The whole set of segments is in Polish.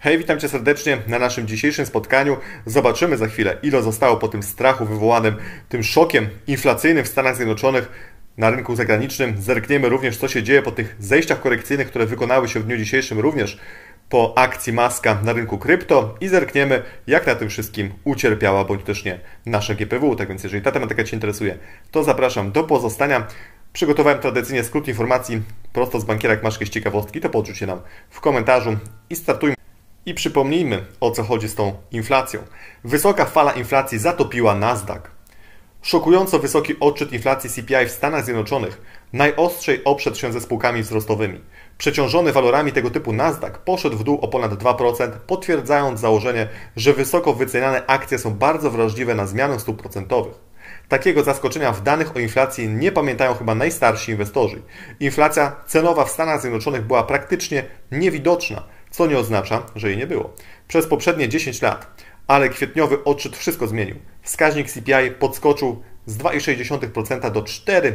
Hej, witam Cię serdecznie na naszym dzisiejszym spotkaniu. Zobaczymy za chwilę, ile zostało po tym strachu wywołanym, tym szokiem inflacyjnym w Stanach Zjednoczonych na rynku zagranicznym. Zerkniemy również, co się dzieje po tych zejściach korekcyjnych, które wykonały się w dniu dzisiejszym również po akcji Muska na rynku krypto i zerkniemy, jak na tym wszystkim ucierpiała, bądź też nie, nasza GPW. Tak więc jeżeli ta tematyka Cię interesuje, to zapraszam do pozostania. Przygotowałem tradycyjnie skrót informacji prosto z bankiera, jak masz jakieś ciekawostki, to podrzuć je nam w komentarzu i startujmy. I przypomnijmy, o co chodzi z tą inflacją. Wysoka fala inflacji zatopiła Nasdaq. Szokująco wysoki odczyt inflacji CPI w Stanach Zjednoczonych najostrzej oprzedł się ze spółkami wzrostowymi. Przeciążony walorami tego typu Nasdaq poszedł w dół o ponad 2%, potwierdzając założenie, że wysoko wyceniane akcje są bardzo wrażliwe na zmianę stóp procentowych. Takiego zaskoczenia w danych o inflacji nie pamiętają chyba najstarsi inwestorzy. Inflacja cenowa w Stanach Zjednoczonych była praktycznie niewidoczna, co nie oznacza, że jej nie było. Przez poprzednie 10 lat, ale kwietniowy odczyt wszystko zmienił. Wskaźnik CPI podskoczył z 2,6% do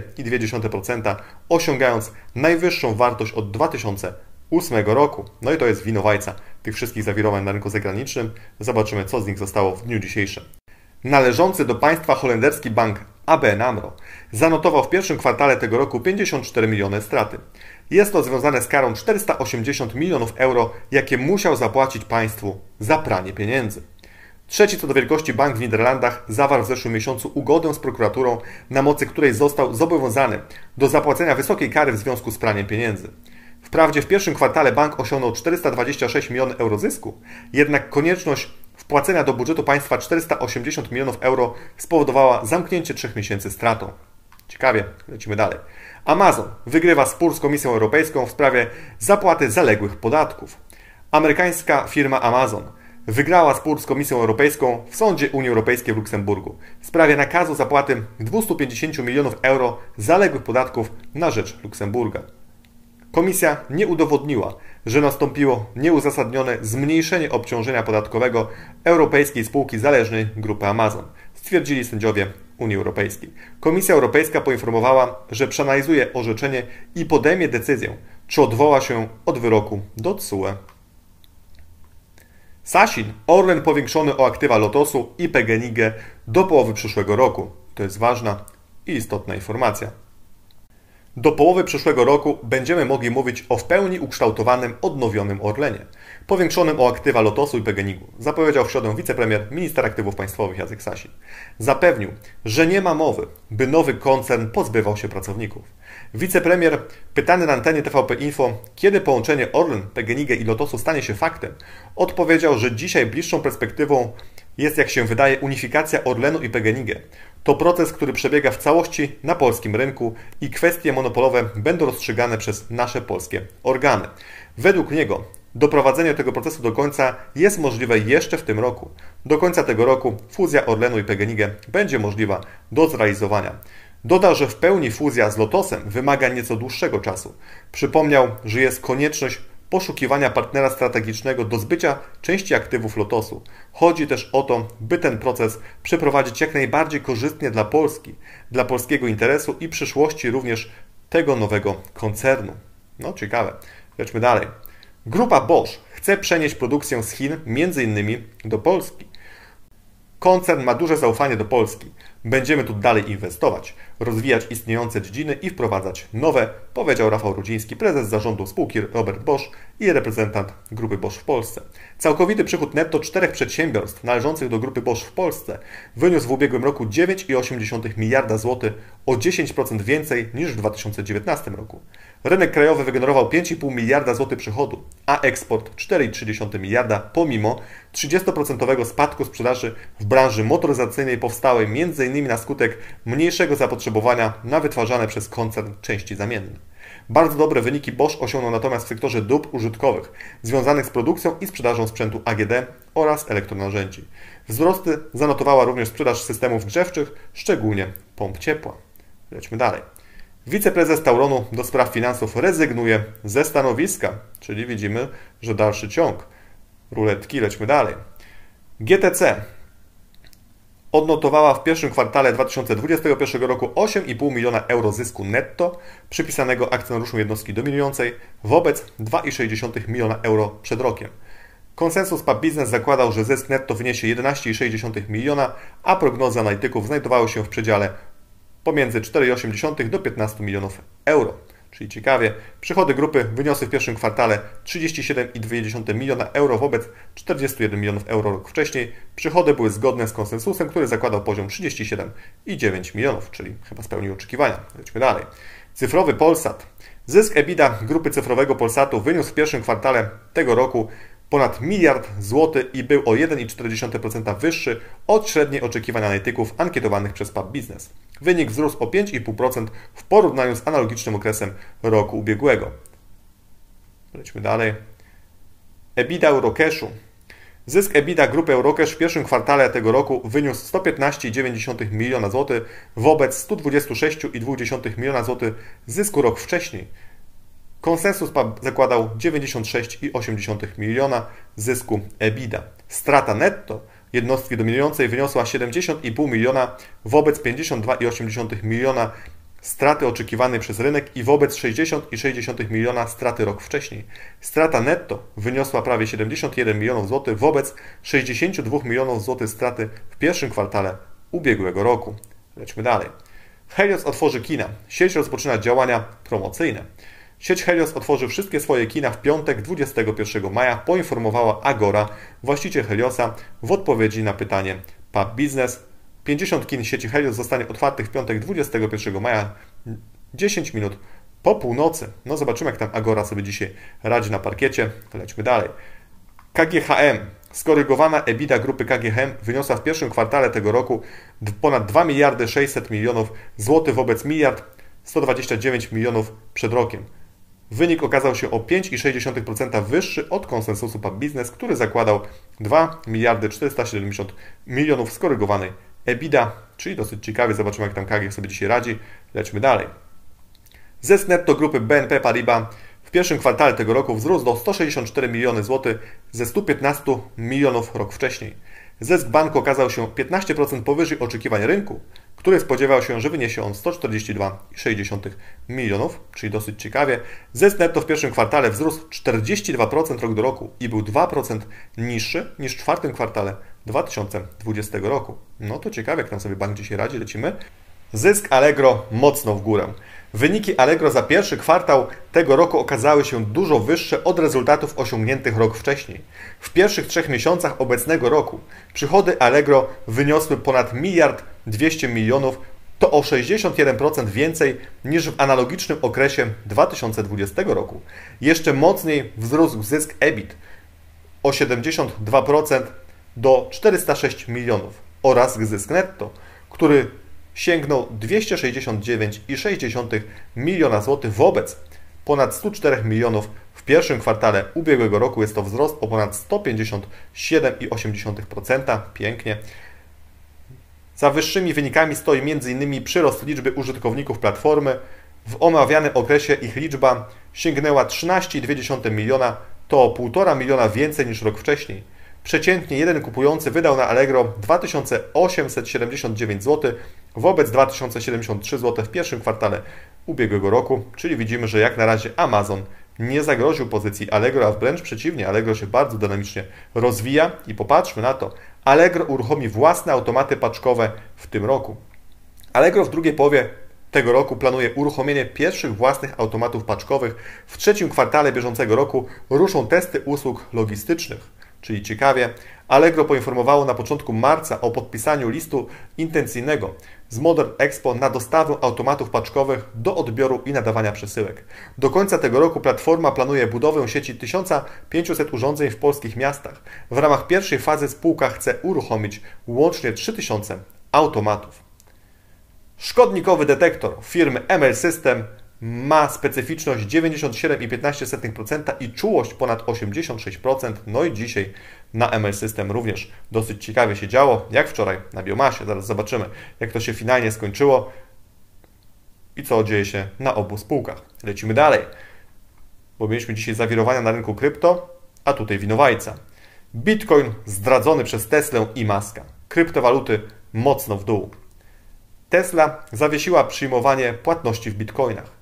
4,2%, osiągając najwyższą wartość od 2008 roku. No i to jest winowajca tych wszystkich zawirowań na rynku zagranicznym. Zobaczymy, co z nich zostało w dniu dzisiejszym. Należący do państwa holenderski bank ABN AMRO zanotował w pierwszym kwartale tego roku 54 miliony straty. Jest to związane z karą 480 milionów euro, jakie musiał zapłacić państwu za pranie pieniędzy. Trzeci co do wielkości bank w Niderlandach zawarł w zeszłym miesiącu ugodę z prokuraturą, na mocy której został zobowiązany do zapłacenia wysokiej kary w związku z praniem pieniędzy. Wprawdzie w pierwszym kwartale bank osiągnął 426 milionów euro zysku, jednak konieczność wpłacenia do budżetu państwa 480 milionów euro spowodowała zamknięcie 3 miesięcy stratą. Ciekawie, lecimy dalej. Amazon wygrywa spór z Komisją Europejską w sprawie zapłaty zaległych podatków. Amerykańska firma Amazon wygrała spór z Komisją Europejską w Sądzie Unii Europejskiej w Luksemburgu w sprawie nakazu zapłaty 250 milionów euro zaległych podatków na rzecz Luksemburga. Komisja nie udowodniła, że nastąpiło nieuzasadnione zmniejszenie obciążenia podatkowego europejskiej spółki zależnej grupy Amazon, stwierdzili sędziowie Unii Europejskiej. Komisja Europejska poinformowała, że przeanalizuje orzeczenie i podejmie decyzję, czy odwoła się od wyroku do TSUE. Sasin, Orlen powiększony o aktywa Lotosu i PGNiG do połowy przyszłego roku. To jest ważna i istotna informacja. Do połowy przyszłego roku będziemy mogli mówić o w pełni ukształtowanym, odnowionym Orlenie, powiększonym o aktywa Lotosu i PGNiG-u, zapowiedział w środę wicepremier, minister aktywów państwowych Jacek Sasin. Zapewnił, że nie ma mowy, by nowy koncern pozbywał się pracowników. Wicepremier, pytany na antenie TVP Info, kiedy połączenie Orlen, PGNiG i Lotosu stanie się faktem, odpowiedział, że dzisiaj bliższą perspektywą jest, jak się wydaje, unifikacja Orlenu i PGNiG. To proces, który przebiega w całości na polskim rynku i kwestie monopolowe będą rozstrzygane przez nasze polskie organy. Według niego doprowadzenie tego procesu do końca jest możliwe jeszcze w tym roku. Do końca tego roku fuzja Orlenu i PGNiG będzie możliwa do zrealizowania. Dodał, że w pełni fuzja z Lotosem wymaga nieco dłuższego czasu. Przypomniał, że jest konieczność poszukiwania partnera strategicznego do zbycia części aktywów Lotosu. Chodzi też o to, by ten proces przeprowadzić jak najbardziej korzystnie dla Polski, dla polskiego interesu i przyszłości również tego nowego koncernu. No ciekawe. Lećmy dalej. Grupa Bosch chce przenieść produkcję z Chin m.in. do Polski. Koncern ma duże zaufanie do Polski. Będziemy tu dalej inwestować, rozwijać istniejące dziedziny i wprowadzać nowe, powiedział Rafał Rudziński, prezes zarządu spółki Robert Bosch i reprezentant grupy Bosch w Polsce. Całkowity przychód netto 4 przedsiębiorstw należących do grupy Bosch w Polsce wyniósł w ubiegłym roku 9,8 miliarda złotych, o 10% więcej niż w 2019 roku. Rynek krajowy wygenerował 5,5 miliarda złotych przychodu, a eksport 4,3 miliarda pomimo 30% spadku sprzedaży w branży motoryzacyjnej powstałej m.in. na skutek mniejszego zapotrzebowania na wytwarzane przez koncern części zamienne. Bardzo dobre wyniki Bosch osiągnął natomiast w sektorze dóbr użytkowych, związanych z produkcją i sprzedażą sprzętu AGD oraz elektronarzędzi. Wzrosty zanotowała również sprzedaż systemów grzewczych, szczególnie pomp ciepła. Lećmy dalej. Wiceprezes Tauronu do spraw finansów rezygnuje ze stanowiska, czyli widzimy, że dalszy ciąg ruletki. Lećmy dalej. GTC odnotowała w pierwszym kwartale 2021 roku 8,5 miliona euro zysku netto przypisanego akcjonariuszom jednostki dominującej wobec 2,6 miliona euro przed rokiem. Konsensus PAP Business zakładał, że zysk netto wyniesie 11,6 miliona, a prognozy analityków znajdowały się w przedziale pomiędzy 4,8 do 15 milionów euro. Czyli ciekawie, przychody grupy wyniosły w pierwszym kwartale 37,2 miliona euro wobec 41 milionów euro rok wcześniej. Przychody były zgodne z konsensusem, który zakładał poziom 37,9 milionów, czyli chyba spełnił oczekiwania. Lećmy dalej. Cyfrowy Polsat. Zysk EBITDA grupy cyfrowego Polsatu wyniósł w pierwszym kwartale tego roku ponad miliard złotych i był o 1,4% wyższy od średniej oczekiwań analityków ankietowanych przez PAP Business. Wynik wzrósł o 5,5% w porównaniu z analogicznym okresem roku ubiegłego. Lećmy dalej. EBITDA Eurocashu. Zysk EBITDA grupy Eurocash w pierwszym kwartale tego roku wyniósł 115,9 miliona złotych wobec 126,2 miliona złotych zysku rok wcześniej. Konsensus PAP zakładał 96,8 miliona zysku EBITDA. Strata netto jednostki dominującej wyniosła 70,5 miliona wobec 52,8 miliona straty oczekiwanej przez rynek i wobec 60,6 miliona straty rok wcześniej. Strata netto wyniosła prawie 71 milionów złotych wobec 62 milionów złotych straty w pierwszym kwartale ubiegłego roku. Lećmy dalej. Helios otworzy kina. Sieć rozpoczyna działania promocyjne. Sieć Helios otworzy wszystkie swoje kina w piątek 21 maja, poinformowała Agora, właściciel Heliosa, w odpowiedzi na pytanie PAP Business. 50 kin sieci Helios zostanie otwartych w piątek 21 maja, 10 minut po północy. No zobaczymy, jak tam Agora sobie dzisiaj radzi na parkiecie. Lećmy dalej. KGHM. Skorygowana EBITDA grupy KGHM wyniosła w pierwszym kwartale tego roku ponad 2 miliardy 600 milionów złotych wobec 1 129 milionów przed rokiem. Wynik okazał się o 5,6% wyższy od konsensusu PAP Business, który zakładał 2 miliardy 470 milionów skorygowanej EBITDA, czyli dosyć ciekawie. Zobaczymy, jak tam KG sobie dzisiaj radzi. Lećmy dalej. Zysk netto grupy BNP Paribas w pierwszym kwartale tego roku wzrósł do 164 miliony złotych ze 115 milionów rok wcześniej. Zysk banku okazał się 15% powyżej oczekiwań rynku, który spodziewał się, że wyniesie on 142,6 milionów, czyli dosyć ciekawie. Zysk netto w pierwszym kwartale wzrósł 42% rok do roku i był 2% niższy niż w czwartym kwartale 2020 roku. No to ciekawe, jak tam sobie bank dzisiaj radzi. Lecimy. Zysk Allegro mocno w górę. Wyniki Allegro za pierwszy kwartał tego roku okazały się dużo wyższe od rezultatów osiągniętych rok wcześniej. W pierwszych 3 miesiącach obecnego roku przychody Allegro wyniosły ponad 1 200 milionów, to o 61% więcej niż w analogicznym okresie 2020 roku. Jeszcze mocniej wzrósł zysk EBIT o 72% do 406 milionów oraz zysk netto, który sięgnął 269,6 miliona złotych wobec ponad 104 milionów w pierwszym kwartale ubiegłego roku. Jest to wzrost o ponad 157,8%. Pięknie. Za wyższymi wynikami stoi m.in. przyrost liczby użytkowników platformy. W omawianym okresie ich liczba sięgnęła 13,2 miliona, to o 1,5 miliona więcej niż rok wcześniej. Przeciętnie jeden kupujący wydał na Allegro 2879 zł wobec 2073 zł w pierwszym kwartale ubiegłego roku, czyli widzimy, że jak na razie Amazon nie zagroził pozycji Allegro, a wręcz przeciwnie, Allegro się bardzo dynamicznie rozwija i popatrzmy na to, Allegro uruchomi własne automaty paczkowe w tym roku. Allegro w drugiej połowie tego roku planuje uruchomienie pierwszych własnych automatów paczkowych. W trzecim kwartale bieżącego roku ruszą testy usług logistycznych. Czyli ciekawie, Allegro poinformowało na początku marca o podpisaniu listu intencyjnego z Modern Expo na dostawę automatów paczkowych do odbioru i nadawania przesyłek. Do końca tego roku platforma planuje budowę sieci 1500 urządzeń w polskich miastach. W ramach pierwszej fazy spółka chce uruchomić łącznie 3000 automatów. Szkodnikowy detektor firmy ML System ma specyficzność 97,15% i czułość ponad 86%. No i dzisiaj na ML System również dosyć ciekawie się działo, jak wczoraj na Biomasie. Zaraz zobaczymy, jak to się finalnie skończyło i co dzieje się na obu spółkach. Lecimy dalej, bo mieliśmy dzisiaj zawirowania na rynku krypto, a tutaj winowajca. Bitcoin zdradzony przez Teslę i Muska. Kryptowaluty mocno w dół. Tesla zawiesiła przyjmowanie płatności w bitcoinach.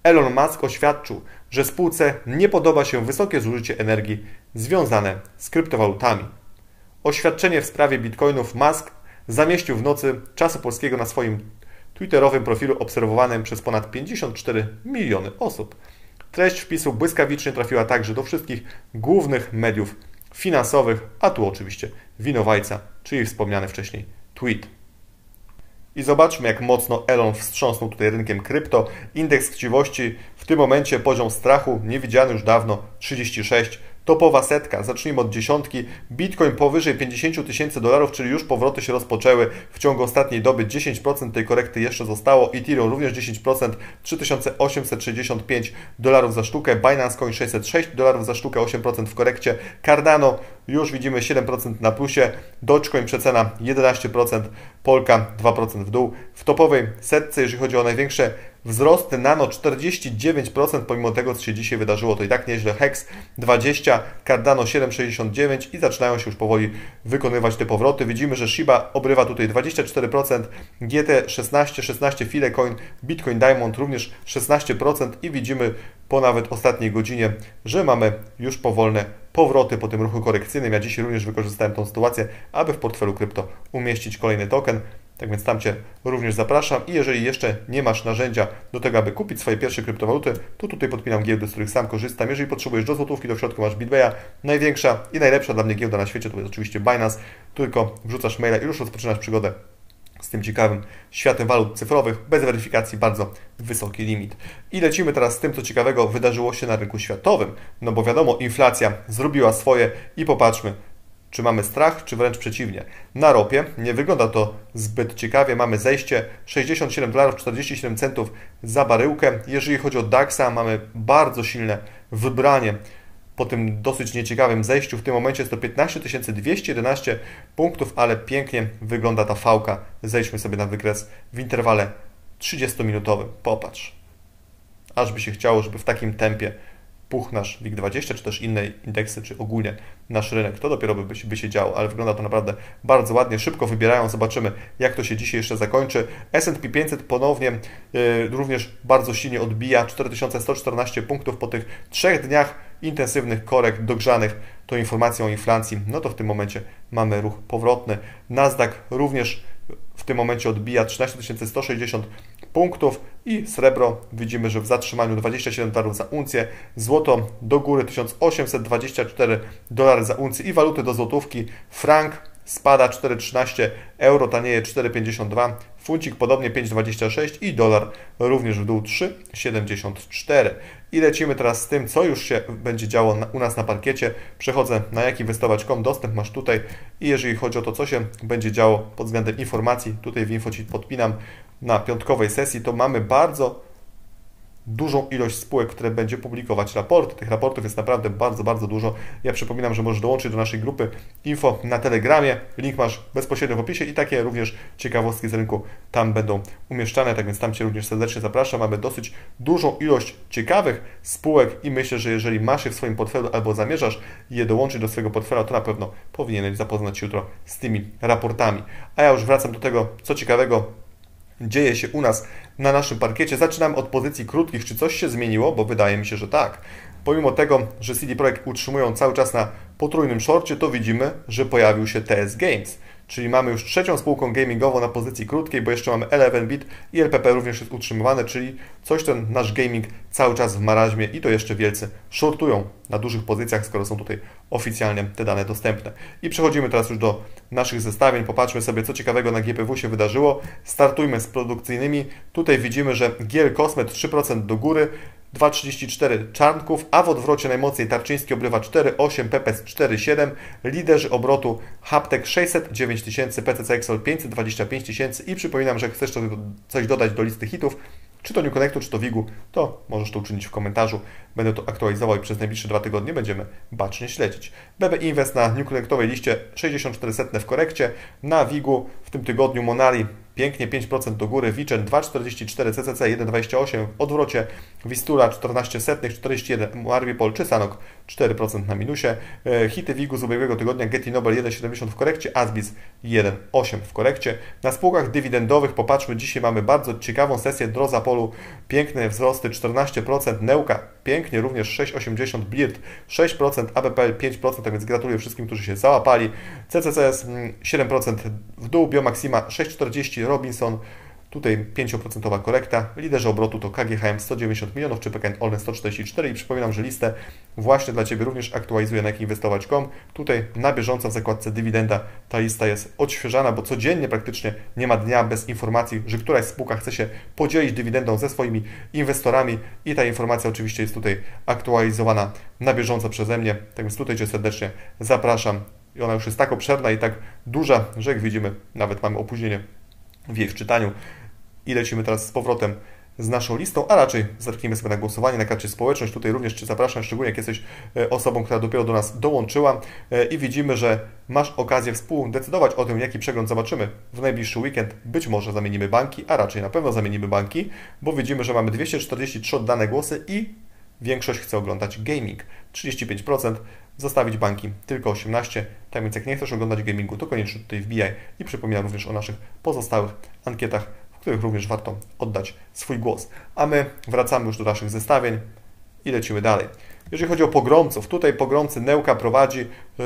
Elon Musk oświadczył, że spółce nie podoba się wysokie zużycie energii związane z kryptowalutami. Oświadczenie w sprawie bitcoinów Musk zamieścił w nocy czasu polskiego na swoim twitterowym profilu obserwowanym przez ponad 54 miliony osób. Treść wpisu błyskawicznie trafiła także do wszystkich głównych mediów finansowych, a tu oczywiście winowajca, czyli wspomniany wcześniej tweet. I zobaczmy, jak mocno Elon wstrząsnął tutaj rynkiem krypto. Indeks chciwości w tym momencie poziom strachu niewidziany już dawno 36. Topowa setka, zacznijmy od dziesiątki. Bitcoin powyżej $50,000, czyli już powroty się rozpoczęły w ciągu ostatniej doby. 10% tej korekty jeszcze zostało. Ethereum również 10%, $3,865 za sztukę. Binance Coin $606 za sztukę, 8% w korekcie. Cardano już widzimy 7% na plusie. Dogecoin przecena 11%, Polka 2% w dół. W topowej setce, jeżeli chodzi o największe wzrosty, Nano 49%, pomimo tego, co się dzisiaj wydarzyło, to i tak nieźle. Hex 20%, Cardano 7,69% i zaczynają się już powoli wykonywać te powroty. Widzimy, że Shiba obrywa tutaj 24%, GT 16%, Filecoin, Bitcoin Diamond również 16% i widzimy po nawet ostatniej godzinie, że mamy już powolne powroty po tym ruchu korekcyjnym. Ja dzisiaj również wykorzystałem tą sytuację, aby w portfelu krypto umieścić kolejny token. Tak więc tam Cię również zapraszam i jeżeli jeszcze nie masz narzędzia do tego, aby kupić swoje pierwsze kryptowaluty, to tutaj podpinam giełdy, z których sam korzystam. Jeżeli potrzebujesz do złotówki, to w środku masz BitBaya. Największa i najlepsza dla mnie giełda na świecie to jest oczywiście Binance. Tylko wrzucasz maila i już rozpoczynasz przygodę z tym ciekawym światem walut cyfrowych, bez weryfikacji, bardzo wysoki limit. I lecimy teraz z tym, co ciekawego wydarzyło się na rynku światowym. No bo wiadomo, inflacja zrobiła swoje i popatrzmy, czy mamy strach, czy wręcz przeciwnie. Na ropie nie wygląda to zbyt ciekawie. Mamy zejście $67,47 za baryłkę. Jeżeli chodzi o DAX, mamy bardzo silne wybranie po tym dosyć nieciekawym zejściu. W tym momencie jest to 15 punktów, ale pięknie wygląda ta fałka. Zejdźmy sobie na wykres w interwale 30-minutowym. Popatrz. Aż by się chciało, żeby w takim tempie puch nasz WIG20, czy też inne indeksy, czy ogólnie nasz rynek. To dopiero by się działo, ale wygląda to naprawdę bardzo ładnie. Szybko wybierają, zobaczymy, jak to się dzisiaj jeszcze zakończy. S&P 500 ponownie również bardzo silnie odbija, 4114 punktów po tych 3 dniach intensywnych korekt dogrzanych tą informacją o inflacji. No to w tym momencie mamy ruch powrotny. Nasdaq również w tym momencie odbija 13160 punktów i srebro widzimy, że w zatrzymaniu $27 za uncję, złoto do góry $1824 za uncję i waluty do złotówki. Frank spada 4,13, euro tanieje 4,52, funcik podobnie 5,26 i dolar również w dół 3,74. I lecimy teraz z tym, co już się będzie działo u nas na parkiecie. Przechodzę na jakinwestować.com, dostęp masz tutaj i jeżeli chodzi o to, co się będzie działo pod względem informacji, tutaj w info Ci podpinam na piątkowej sesji, to mamy bardzo dużą ilość spółek, które będzie publikować raporty. Tych raportów jest naprawdę bardzo, bardzo dużo. Ja przypominam, że możesz dołączyć do naszej grupy info na Telegramie. Link masz bezpośrednio w opisie i takie również ciekawostki z rynku tam będą umieszczane, tak więc tam Cię również serdecznie zapraszam. Mamy dosyć dużą ilość ciekawych spółek i myślę, że jeżeli masz je w swoim portfelu albo zamierzasz je dołączyć do swojego portfela, to na pewno powinieneś zapoznać się jutro z tymi raportami. A ja już wracam do tego, co ciekawego dzieje się u nas na naszym parkiecie. Zaczynamy od pozycji krótkich. Czy coś się zmieniło? Bo wydaje mi się, że tak. Pomimo tego, że CD Projekt utrzymują cały czas na potrójnym shorcie, to widzimy, że pojawił się TS Games. Czyli mamy już trzecią spółką gamingową na pozycji krótkiej, bo jeszcze mamy 11bit i LPP również jest utrzymywane, czyli coś ten nasz gaming cały czas w marazmie i to jeszcze wielcy shortują na dużych pozycjach, skoro są tutaj oficjalnie te dane dostępne. I przechodzimy teraz już do naszych zestawień. Popatrzmy sobie, co ciekawego na GPW się wydarzyło. Startujmy z produkcyjnymi. Tutaj widzimy, że GL Kosmet 3% do góry, 2,34 Czarnków, a w odwrocie najmocniej Tarczyński obrywa 4,8, Pepes 4,7, liderzy obrotu Haptek 609 tysięcy, PCC Excel 525 tysięcy i przypominam, że chcesz coś dodać do listy hitów, czy to New Connectu, czy to WIG-u, to możesz to uczynić w komentarzu. Będę to aktualizował i przez najbliższe 2 tygodnie będziemy bacznie śledzić. BB Invest na New Connectowej liście 64 w korekcie, na WIG-u w tym tygodniu Monari pięknie 5% do góry, Wiczen 2,44, CCC 1,28 w odwrocie, Wistula 14 setnych, 41, Marvipol czy Sanok 4% na minusie. Hity WIG-u z ubiegłego tygodnia: Getty Nobel 1,70 w korekcie, ASBIS 1,8 w korekcie. Na spółkach dywidendowych popatrzmy, dzisiaj mamy bardzo ciekawą sesję. Drozapolu, piękne wzrosty 14%, Neuka pięknie również 6,80, Birt 6%, ABPL 5%, tak więc gratuluję wszystkim, którzy się załapali. CCCS 7% w dół, Biomaxima 6,40, Robinson tutaj 5% korekta. Liderzy obrotu to KGHM 190 milionów czy PKN Orlen 144 i przypominam, że listę właśnie dla Ciebie również aktualizuję na jakinwestować.com. Tutaj na bieżąco w zakładce dywidenda ta lista jest odświeżana, bo codziennie praktycznie nie ma dnia bez informacji, że któraś spółka chce się podzielić dywidendą ze swoimi inwestorami i ta informacja oczywiście jest tutaj aktualizowana na bieżąco przeze mnie. Tak więc tutaj Cię serdecznie zapraszam. I ona już jest tak obszerna i tak duża, że jak widzimy, nawet mamy opóźnienie w jej wczytaniu. I lecimy teraz z powrotem z naszą listą, a raczej zerknijmy sobie na głosowanie na karcie społeczność. Tutaj również Cię zapraszam, szczególnie jak jesteś osobą, która dopiero do nas dołączyła i widzimy, że masz okazję współdecydować o tym, jaki przegląd zobaczymy w najbliższy weekend. Być może zamienimy banki, a raczej na pewno zamienimy banki, bo widzimy, że mamy 243 oddane głosy i większość chce oglądać gaming. 35%, zostawić banki tylko 18%. Tak więc jak nie chcesz oglądać gamingu, to koniecznie tutaj wbijaj i przypominam również o naszych pozostałych ankietach, w których również warto oddać swój głos. A my wracamy już do naszych zestawień i lecimy dalej. Jeżeli chodzi o pogromców, tutaj pogromcy Neuka prowadzi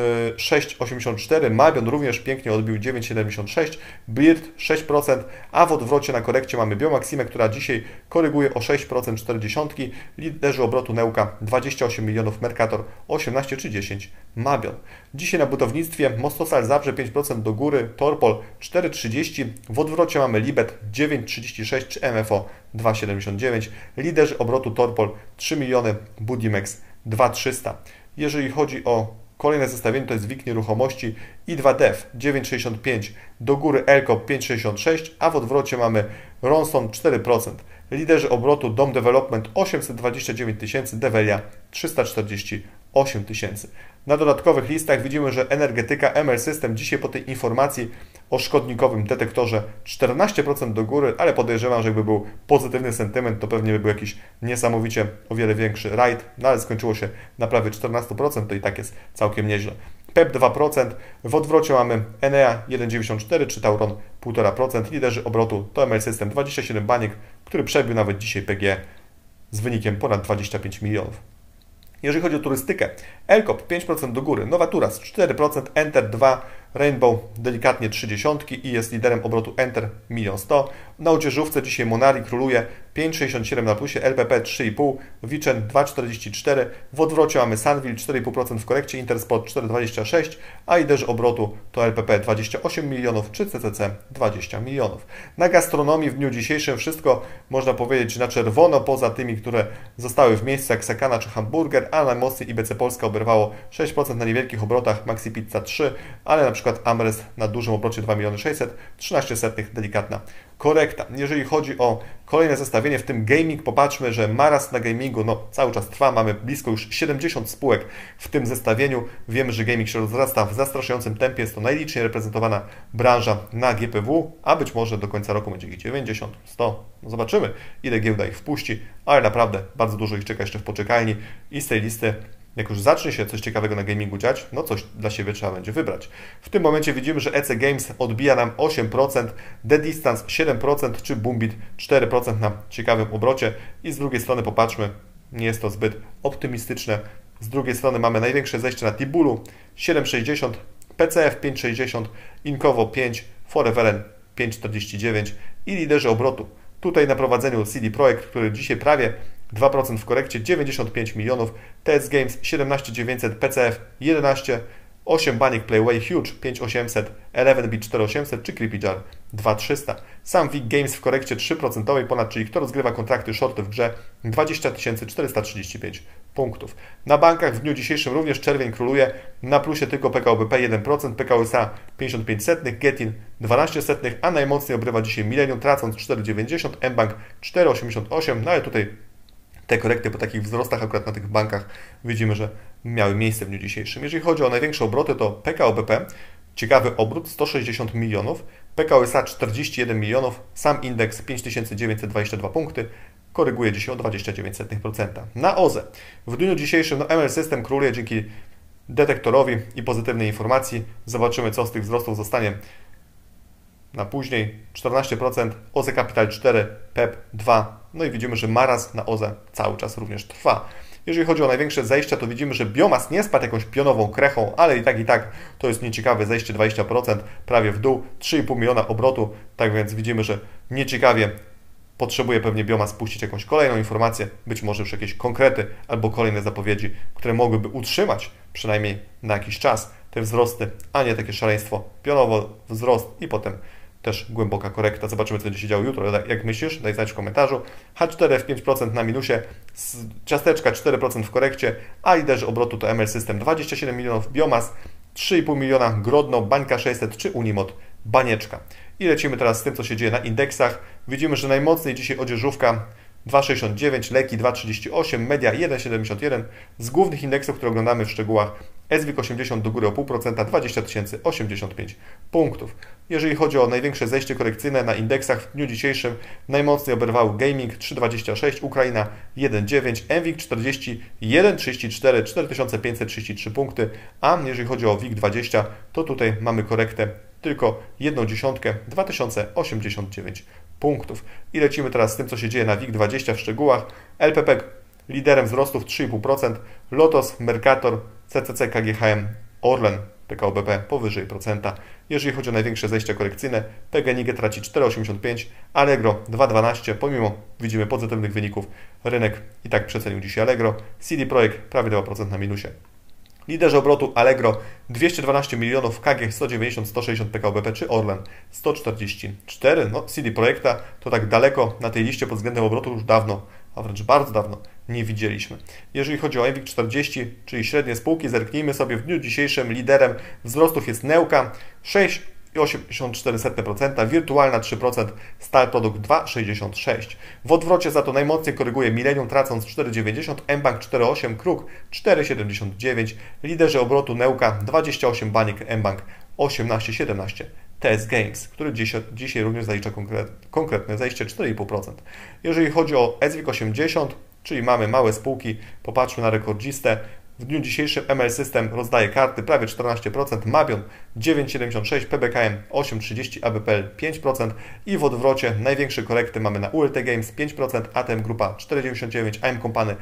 6,84, Mabion również pięknie odbił 9,76, Birt 6%, a w odwrocie na korekcie mamy Biomaximę, która dzisiaj koryguje o 6%, 0,4, liderzy obrotu Neuka 28 milionów, Mercator 18,10, Mabion. Dzisiaj na budownictwie Mostostal Zabrze 5% do góry, Torpol 4,30, w odwrocie mamy Libet 9,36 czy MFO 2,79, liderzy obrotu Torpol 3 miliony, Budimex 2,300. Jeżeli chodzi o kolejne zestawienie, to jest WIG Nieruchomości i 2DEV 9,65, do góry Elkop 5,66, a w odwrocie mamy Ronson 4%. Liderzy obrotu Dom Development 829 tysięcy, Develia 348 tysięcy. Na dodatkowych listach widzimy, że energetyka ML System dzisiaj po tej informacji o szkodnikowym detektorze 14% do góry, ale podejrzewam, że jakby był pozytywny sentyment, to pewnie by był jakiś niesamowicie o wiele większy rajd, no ale skończyło się na prawie 14%, to i tak jest całkiem nieźle. PEP 2%, w odwrocie mamy Enea 1,94 czy Tauron 1,5%, liderzy obrotu to ML System 27 baniek, który przebił nawet dzisiaj PG z wynikiem ponad 25 milionów. Jeżeli chodzi o turystykę, Elkop 5% do góry, Novaturas 4%, Enter 2%, Rainbow delikatnie 0,3 i jest liderem obrotu Enter 1 100 000. Na odzieżówce dzisiaj Monari króluje 5,67 na plusie, LPP 3,5, Vicen 2,44, w odwrocie mamy Sunville 4,5% w korekcie, Intersport 4,26, a liderzy obrotu to LPP 28 milionów czy CCC 20 milionów. Na gastronomii w dniu dzisiejszym wszystko można powiedzieć na czerwono, poza tymi, które zostały w miejscu jak Sakana czy Hamburger, a najmocniej IBC Polska oberwało 6% na niewielkich obrotach, Maxi Pizza 3, ale na przykład Amres na dużym obrocie 2 600 000, 13 delikatna korekta. Jeżeli chodzi o kolejne zestawienie, w tym gaming, popatrzmy, że marazm na gamingu cały czas trwa, mamy blisko już 70 spółek w tym zestawieniu. Wiemy, że gaming się rozrasta w zastraszającym tempie, jest to najliczniej reprezentowana branża na GPW, a być może do końca roku będzie ich 90, 100, zobaczymy, ile giełda ich wpuści, ale naprawdę bardzo dużo ich czeka jeszcze w poczekalni i z tej listy, jak już zacznie się coś ciekawego na gamingu dziać, coś dla siebie trzeba będzie wybrać. W tym momencie widzimy, że EC Games odbija nam 8%, The Distance 7% czy Boombit 4% na ciekawym obrocie i z drugiej strony popatrzmy, nie jest to zbyt optymistyczne. Z drugiej strony mamy największe zejście na Tibulu 7,60, PCF 5,60, Inkowo 5, Foreveren 5,49 i liderzy obrotu. Tutaj na prowadzeniu CD Projekt, który dzisiaj prawie 2% w korekcie, 95 milionów, TS Games 17,900, PCF 11, 8 Baniek Playway Huge 5800, 11bit 4800 czy Creepyjar 2300. Sam WIG Games w korekcie 3% ponad, czyli kto rozgrywa kontrakty shorty w grze 20 435 punktów. Na bankach w dniu dzisiejszym również czerwień króluje, na plusie tylko PKO BP 1%, PKO SA 55 setnych, Getin 12 setnych, a najmocniej obrywa dzisiaj Millennium, tracąc 4,90, mBank 4,88, no ale tutaj te korekty po takich wzrostach akurat na tych bankach widzimy, że miały miejsce w dniu dzisiejszym. Jeżeli chodzi o największe obroty, to PKO BP, ciekawy obrót 160 milionów, PKO SA 41 milionów, sam indeks 5922 punkty, koryguje dzisiaj o 0,29%. Na OZE w dniu dzisiejszym ML System króluje dzięki detektorowi i pozytywnej informacji. Zobaczymy, co z tych wzrostów zostanie na później. 14%, OZE Capital 4, PEP 2. No i widzimy, że marazm na OZE cały czas również trwa. Jeżeli chodzi o największe zejścia, to widzimy, że biomas nie spadł jakąś pionową krechą, ale i tak to jest nieciekawe zejście 20%, prawie w dół, 3,5 miliona obrotu, tak więc widzimy, że nieciekawie potrzebuje pewnie biomas spuścić jakąś kolejną informację, być może już jakieś konkrety albo kolejne zapowiedzi, które mogłyby utrzymać przynajmniej na jakiś czas te wzrosty, a nie takie szaleństwo, pionowo wzrost i potem też głęboka korekta. Zobaczymy, co będzie się działo jutro. Jak myślisz? Daj znać w komentarzu. H4 w 5% na minusie, ciasteczka 4% w korekcie, a liderzy obrotu to ML System 27 milionów, Biomas 3,5 miliona, Grodno, Bańka 600 czy Unimod, Banieczka. I lecimy teraz z tym, co się dzieje na indeksach. Widzimy, że najmocniej dzisiaj odzieżówka 2,69, leki 2,38, media 1,71. Z głównych indeksów, które oglądamy w szczegółach, SWIG 80 do góry o 0,5%, 20 085 punktów. Jeżeli chodzi o największe zejście korekcyjne na indeksach w dniu dzisiejszym, najmocniej oberwały gaming 3,26, Ukraina 1,9, MWIG 40, 1,34, 4533 punkty, a jeżeli chodzi o WIG20, to tutaj mamy korektę tylko 0,1, 2089 punktów. I lecimy teraz z tym, co się dzieje na WIG20 w szczegółach. LPP liderem wzrostów 3,5%, Lotos, Mercator, CCC, KGHM, Orlen, PKO BP powyżej procenta. Jeżeli chodzi o największe zejścia korekcyjne, PGNiG traci 4,85, Allegro 2,12, pomimo widzimy pozytywnych wyników, rynek i tak przecenił dzisiaj Allegro, CD Projekt prawie 2% na minusie. Liderzy obrotu Allegro 212 milionów, KG 190, 160 PKO BP czy Orlen 144. No CD Projekta to tak daleko na tej liście pod względem obrotu już dawno, a wręcz bardzo dawno nie widzieliśmy. Jeżeli chodzi o MWIG 40, czyli średnie spółki, zerknijmy sobie, w dniu dzisiejszym liderem wzrostów jest Neuka 6,84%, Wirtualna 3%, Stal Produkt 2,66%. W odwrocie za to najmocniej koryguje Millennium, tracąc 4,90%, mBank 4,8%, Kruk 4,79%, liderzy obrotu Neuka 28%, Banik, mBank 18,17%. TS Games, który dzisiaj również zalicza konkretne zejście 4,5%. Jeżeli chodzi o SWIG 80, czyli mamy małe spółki, popatrzmy na rekordzistę. W dniu dzisiejszym ML System rozdaje karty prawie 14%, Mabion 9,76%, PBKM 8,30%, ABPL 5% i w odwrocie największe korekty mamy na ULT Games 5%, ATM Grupa 4,99%, AM Company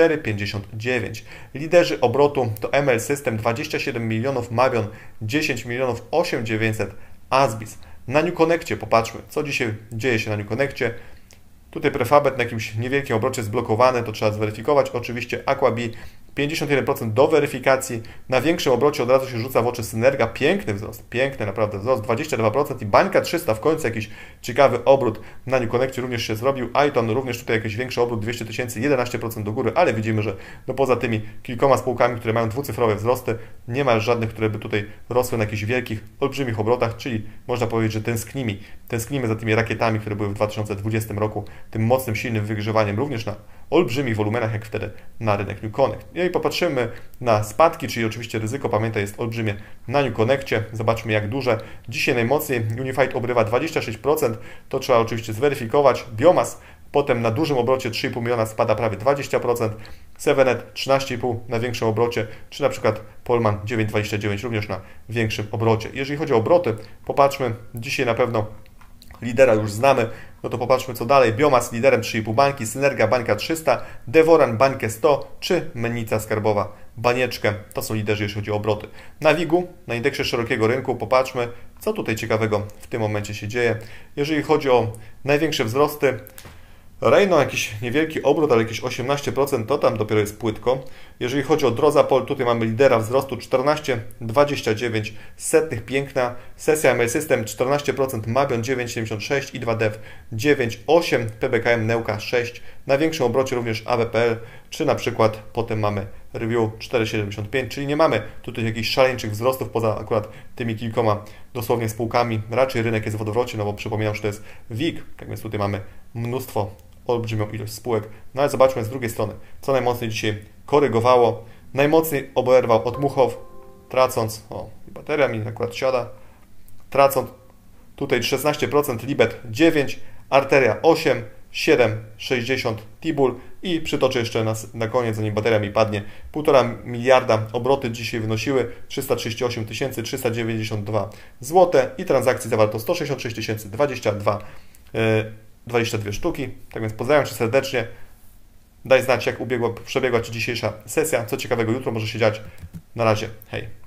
4,59%. Liderzy obrotu to ML System 27 milionów, Mabion 10 milionów 8,900, Asbis. Na New Connectie popatrzmy, co dzisiaj dzieje się na New Connectie. Tutaj prefabet na jakimś niewielkim obrocie zblokowany, to trzeba zweryfikować. Oczywiście Aquabi 51% do weryfikacji. Na większym obrocie od razu się rzuca w oczy Synerga. Piękny wzrost, piękny naprawdę wzrost, 22% i Bańka 300 w końcu jakiś ciekawy obrót na New Connectie również się zrobił. Aiton również tutaj jakiś większy obrót, 200 tysięcy, 11% do góry, ale widzimy, że no poza tymi kilkoma spółkami, które mają dwucyfrowe wzrosty, nie ma żadnych, które by tutaj rosły na jakichś wielkich, olbrzymich obrotach, czyli można powiedzieć, że tęsknimy za tymi rakietami, które były w 2020 roku, tym mocnym, silnym wygrzewaniem również na olbrzymich wolumenach, jak wtedy na rynek New Connect. I popatrzymy na spadki, czyli oczywiście ryzyko, pamiętaj, jest olbrzymie na New Connectie. Zobaczmy, jak duże. Dzisiaj najmocniej Unified obrywa 26%, to trzeba oczywiście zweryfikować. Biomas potem na dużym obrocie 3,5 miliona spada prawie 20%, Sevenet 13,5 na większym obrocie, czy na przykład Polman 9,29 również na większym obrocie. Jeżeli chodzi o obroty, popatrzmy, dzisiaj na pewno lidera już znamy, no to popatrzmy, co dalej. Biomas liderem 3,5 bańki, Synerga Bańka 300, Devoran Bańkę 100 czy Mennica Skarbowa Banieczkę. To są liderzy, jeśli chodzi o obroty. Na WIG-u, na indeksie szerokiego rynku, popatrzmy, co tutaj ciekawego w tym momencie się dzieje. Jeżeli chodzi o największe wzrosty, Rejno jakiś niewielki obrót, ale jakieś 18%, to tam dopiero jest płytko. Jeżeli chodzi o Drozapol, tutaj mamy lidera wzrostu 14,29 setnych, piękna. Sesja ML System 14%, Mabion 9,76 i 2Dev 9,8, PBKM Neuka 6. Na większym obrocie również ABPL, czy na przykład potem mamy Review 4,75, czyli nie mamy tutaj jakichś szaleńczych wzrostów poza akurat tymi kilkoma dosłownie spółkami. Raczej rynek jest w odwrocie, no bo przypominam, że to jest WIG, tak więc tutaj mamy mnóstwo, olbrzymią ilość spółek. No ale zobaczmy z drugiej strony, co najmocniej dzisiaj korygowało. Najmocniej oberwał Otmuchow, tracąc, bateria mi akurat siada, tracąc tutaj 16%, Libet 9%, Arteria 8%, 7,60 T-Bull i przytoczę jeszcze na koniec, zanim bateria mi padnie, 1,5 miliarda obroty dzisiaj wynosiły 338 392 zł i transakcji zawarto 166 22 sztuki. Tak więc pozdrawiam Cię serdecznie. Daj znać, jak przebiegła Ci dzisiejsza sesja. Co ciekawego jutro może się dziać. Na razie. Hej.